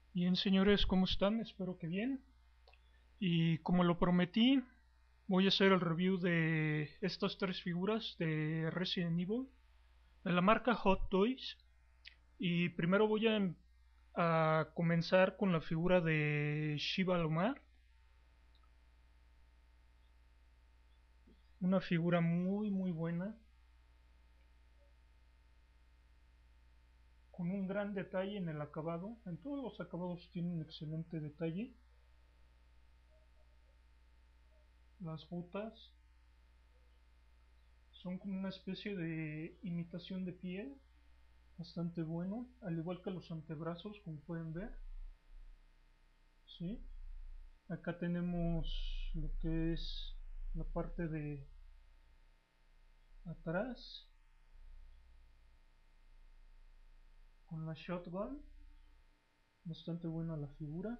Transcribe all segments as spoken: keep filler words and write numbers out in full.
Bien, señores, ¿cómo están? Espero que bien. Y como lo prometí, voy a hacer el review de estas tres figuras de Resident Evil de la marca Hot Toys. Y primero voy a, a comenzar con la figura de Shiva Lomar, una figura muy muy buena, con un gran detalle en el acabado. En todos los acabados tiene un excelente detalle. Las botas son como una especie de imitación de piel, bastante bueno, al igual que los antebrazos, como pueden ver. ¿Sí? Acá tenemos lo que es la parte de atrás con la shotgun, bastante buena la figura.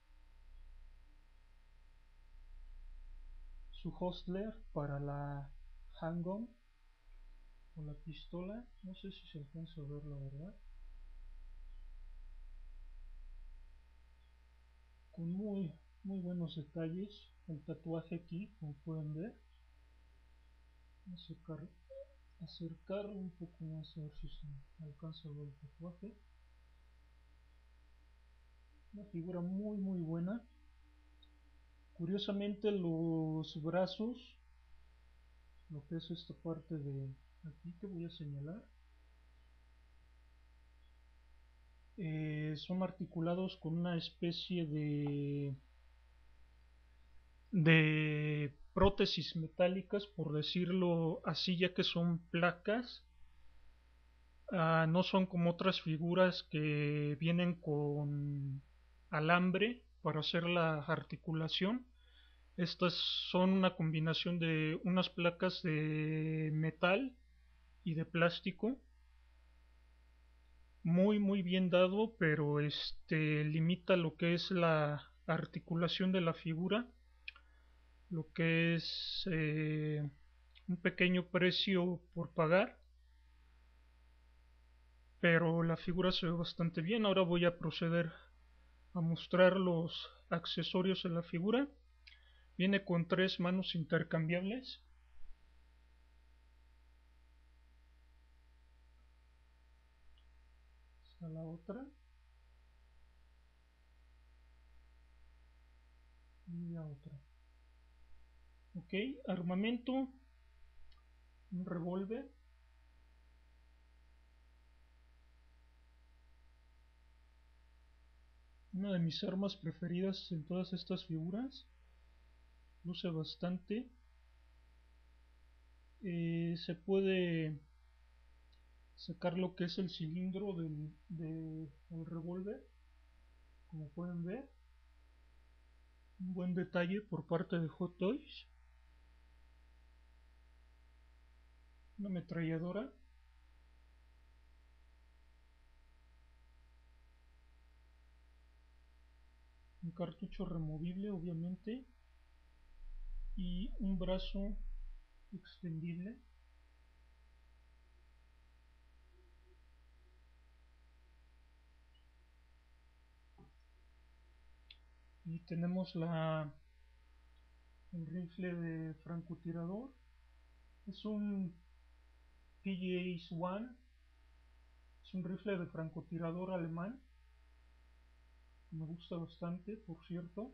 Su hostler para la handgun o la pistola, no sé si se alcanza a ver la verdad, con muy muy buenos detalles. El tatuaje aquí, como pueden ver, acercar, acercar un poco más a ver si se alcanza a ver el tatuaje. Una figura muy muy buena. Curiosamente los brazos, lo que es esta parte de aquí que voy a señalar, eh, son articulados con una especie de de prótesis metálicas, por decirlo así, ya que son placas. Ah, no son como otras figuras que vienen con alambre para hacer la articulación. Estas son una combinación de unas placas de metal y de plástico, muy muy bien dado, pero este limita lo que es la articulación de la figura, lo que es eh, un pequeño precio por pagar, pero la figura se ve bastante bien. Ahora voy a proceder a mostrar los accesorios de la figura. Viene con tres manos intercambiables. Está la otra y la otra. Ok, armamento, un revólver, una de mis armas preferidas en todas estas figuras. Luce bastante. Eh, se puede sacar lo que es el cilindro del, de, del revólver, como pueden ver. Un buen detalle por parte de Hot Toys. Una ametralladora, un cartucho removible obviamente y un brazo extendible. Y tenemos la el rifle de francotirador. Es un P G A uno, es un rifle de francotirador alemán. Me gusta bastante, por cierto.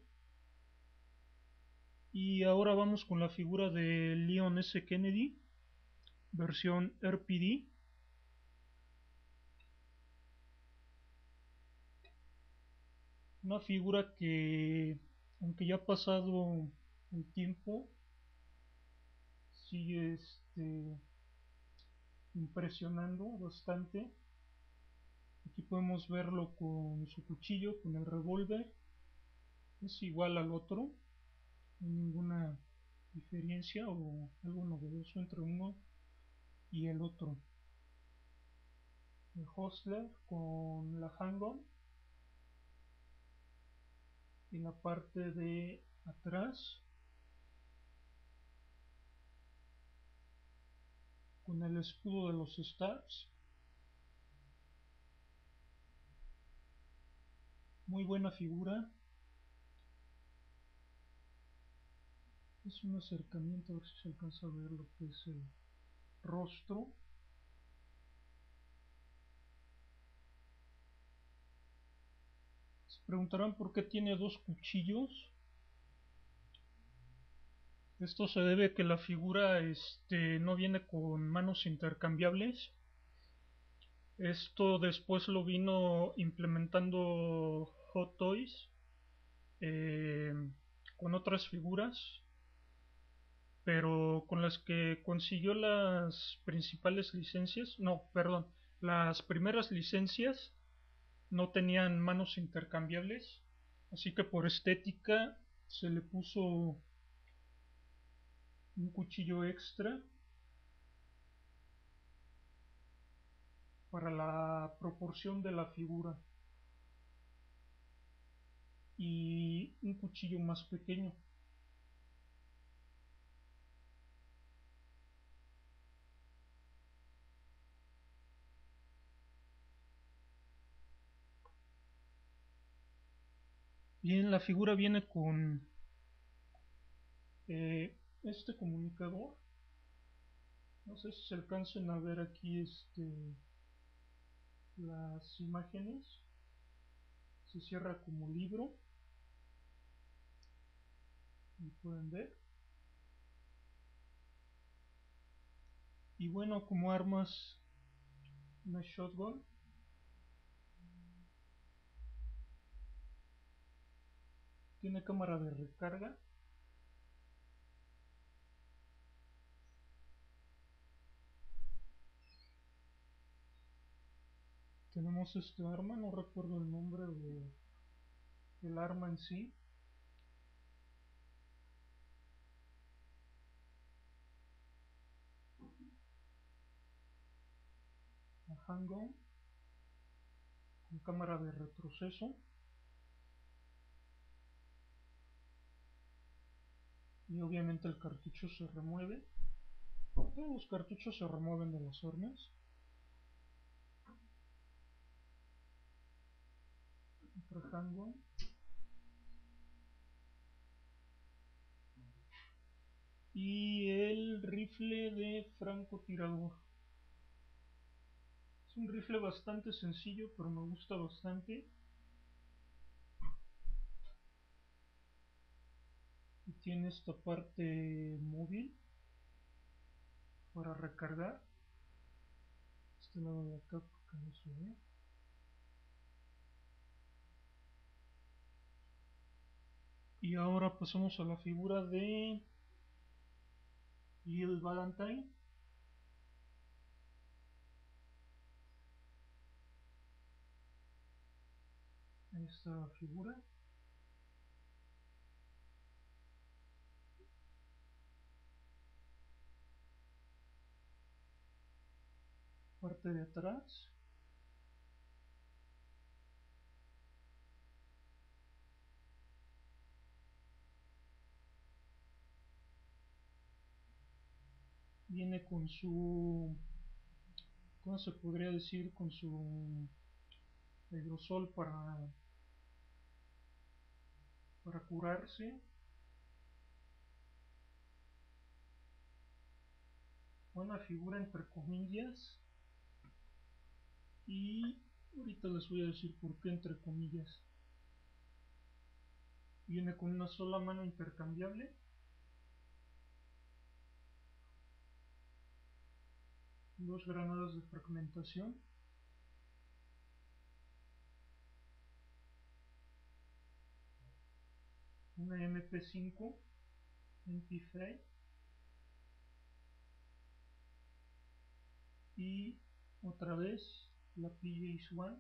Y ahora vamos con la figura de Leon S. Kennedy, versión R P D. Una figura que, aunque ya ha pasado el tiempo, sigue este, impresionando bastante. Aquí podemos verlo con su cuchillo, con el revólver. Es igual al otro, no hay ninguna diferencia o algo novedoso entre uno y el otro. El hostler con la handgun y la parte de atrás con el escudo de los Stars. muy buena figura. Es un acercamiento, a ver si se alcanza a ver lo que es el rostro. Se preguntarán por qué tiene dos cuchillos. Esto se debe a que la figura este, no viene con manos intercambiables. Esto después lo vino implementando Hot Toys eh, con otras figuras, pero con las que consiguió las principales licencias, no, perdón, las primeras licencias no tenían manos intercambiables, así que por estética se le puso un cuchillo extra para la proporción de la figura y un cuchillo más pequeño. Bien, la figura viene con eh, este comunicador. No sé si se alcancen a ver aquí este, las imágenes. Se cierra como libro. Como pueden ver. Y bueno, como armas, una shotgun. Tiene cámara de recarga. Tenemos este arma, no recuerdo el nombre de, del arma en sí. La handgun con cámara de retroceso. Y obviamente el cartucho se remueve. Todos los cartuchos se remueven de las armas. Otra handgun. Y el rifle de francotirador. Es un rifle bastante sencillo, pero me gusta bastante. Y tiene esta parte móvil para recargar. Este lado de acá porque no se ve. Y ahora pasamos a la figura de Jill Valentine. Esta figura. Parte de atrás. Viene con su, ¿cómo se podría decir? Con su aerosol para, para curarse. Buena figura entre comillas. Y ahorita les voy a decir por qué entre comillas. Viene con una sola mano intercambiable. Dos granadas de fragmentación. Una M P cinco. M P cinco. Y otra vez la P J uno.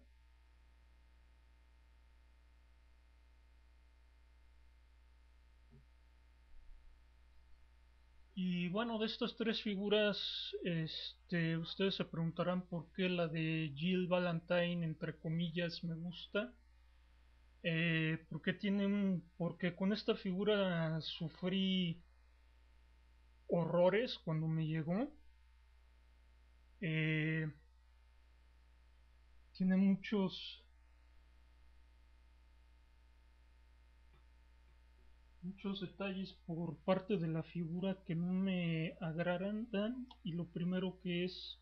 Y bueno, de estas tres figuras, este, ustedes se preguntarán por qué la de Jill Valentine, entre comillas, me gusta. Eh, porque tiene un, porque con esta figura sufrí horrores cuando me llegó. Eh, tiene muchos, muchos detalles por parte de la figura que no me agradan, y lo primero que es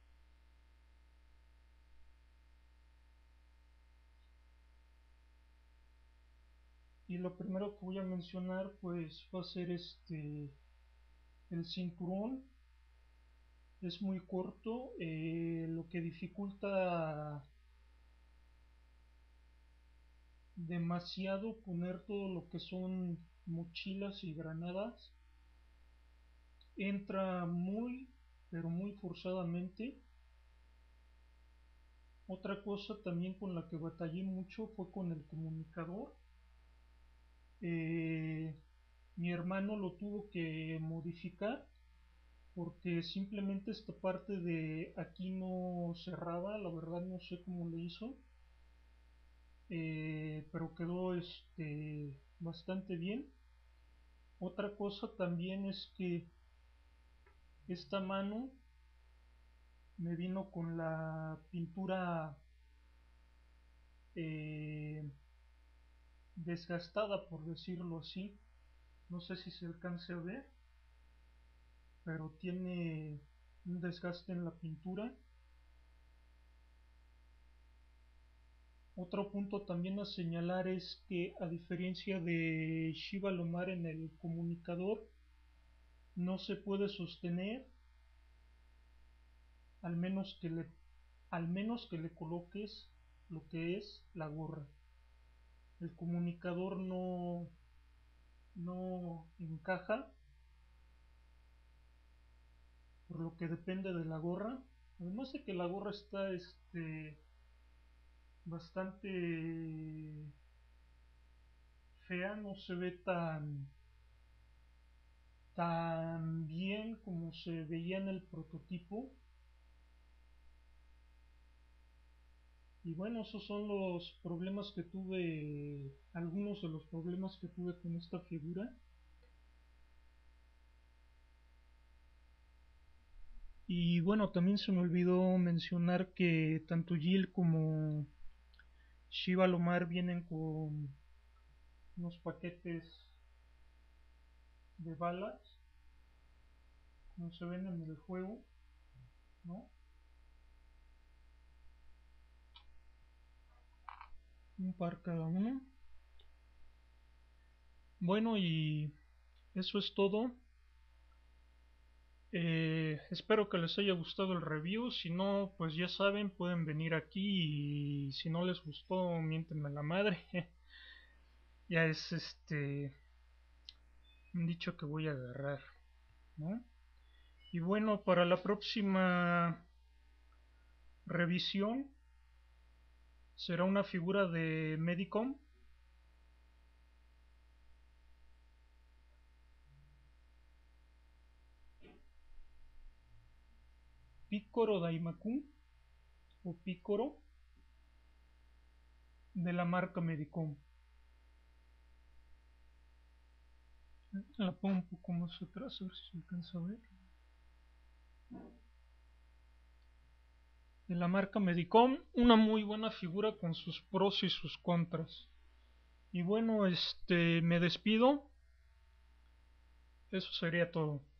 y lo primero que voy a mencionar pues va a ser este el cinturón. Es muy corto, eh, lo que dificulta demasiado poner todo lo que son mochilas y granadas. Entra muy pero muy forzadamente. Otra cosa también con la que batallé mucho fue con el comunicador. Eh, Mi hermano lo tuvo que modificar porque simplemente esta parte de aquí no cerraba, la verdad no sé cómo le hizo, eh, pero quedó este bastante bien. Otra cosa también es que esta mano me vino con la pintura eh, desgastada, por decirlo así. No sé si se alcance a ver, pero tiene un desgaste en la pintura. Otro punto también a señalar es que, a diferencia de Shiva Lomar, en el comunicador no se puede sostener al menos que le al menos que le coloques lo que es la gorra. El comunicador no no encaja, por lo que depende de la gorra. Además de que la gorra está este bastante fea, no se ve tan tan bien como se veía en el prototipo. Y bueno, esos son los problemas que tuve, algunos de los problemas que tuve con esta figura. Y bueno, también se me olvidó mencionar que tanto Jill como Shiva Lomar vienen con unos paquetes de balas, como se ven en el juego, ¿no? Un par cada uno. Bueno, y eso es todo. Eh, espero que les haya gustado el review. Si no, pues ya saben, pueden venir aquí y si no les gustó, miéntenme la madre. Ya es este un dicho que voy a agarrar, ¿no? Y bueno, para la próxima revisión será una figura de Medicom. Picoro Daimaku o Picoro de la marca Medicom. La pongo un poco más atrás, a ver si se alcanza a ver. De la marca Medicom, una muy buena figura con sus pros y sus contras. Y bueno, este me despido. Eso sería todo.